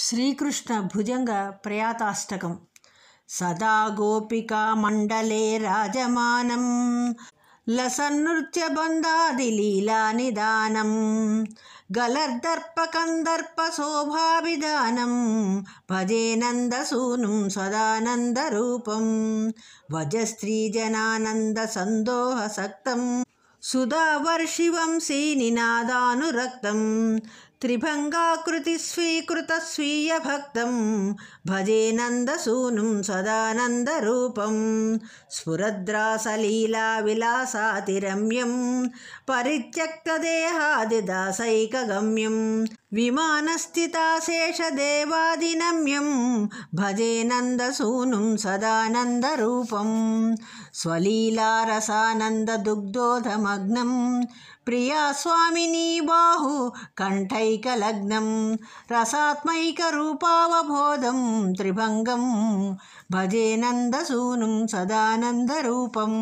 శ్రీకృష్ణ భుజంగ ప్రయాతాష్టకం సదా గోపికా మండలే రాజమానం లసన్నృత్య బందాది లీలా నిదానం గలర్దర్ప కందర్ప శోభాభిధానం భజే నందసూనుం సదానంద రూపం వజస్త్రీ జనానంద సందోహ సక్తం సుధావర్షివంశీ నినాదానురక్తం త్రిభంగాకృతి స్వీకృత స్వీయ భక్తం భజే నందసూనుం సదానంద రూపం స్ఫురద్రాసలీలా విలాసాతిరమ్యం పరిత్యక్త దేహాదిదాసైకగమ్యం విమానస్థితాశేషదేవాదినమ్యం భజే నందసూనుం సదానంద రూపం స్వలీలారసానంద దుగ్ధోధమగ్నం ప్రియా స్వామినీ బాహు కంఠైకలగ్నం రసాత్మైక రూపావబోధం త్రిభంగం భజే నందసూనుం సదానంద రూపం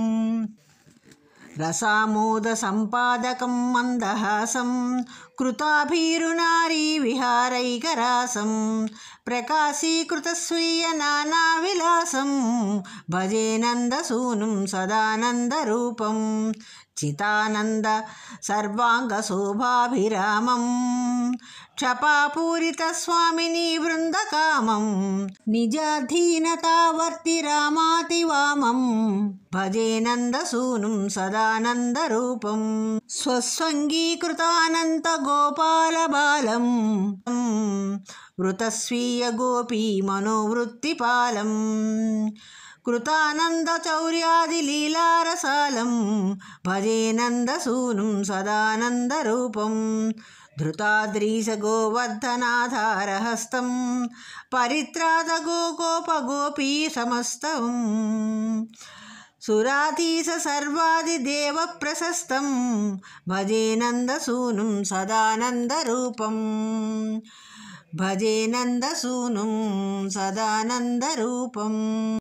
రసామోద సంపాదకం మందహాసం కృతాభీరునారీ విహారైకరాసం ప్రకాశీకృత స్వీయ నానా విలాసం భజే నందసూనుం సదానంద రూపం చితానంద సర్వాంగ శోభాభిరామం క్షపాపూరిత స్వామిని బృందకామం నిజాధీనతావర్తి రామాతివామం భజే నందసూనుం సదానంద రూపం స్వస్వంగీకృతానంత గోపాల బాలం వృతస్వీయ గోపీ మనోవృత్తిపాలం కృతానంద చౌర్యాది లీలారసాలం భజే నందసూనుం సదానంద రూపం ధృతాద్రీశ గోవర్ధనాధారహస్తం పరిత్రాత గోకోప గోపీ సమస్తం సురాధీశ సర్వాది దేవ ప్రశస్తం భజే నందసూనుం సదానంద రూపం భజే నందసూనుం సదానంద రూపం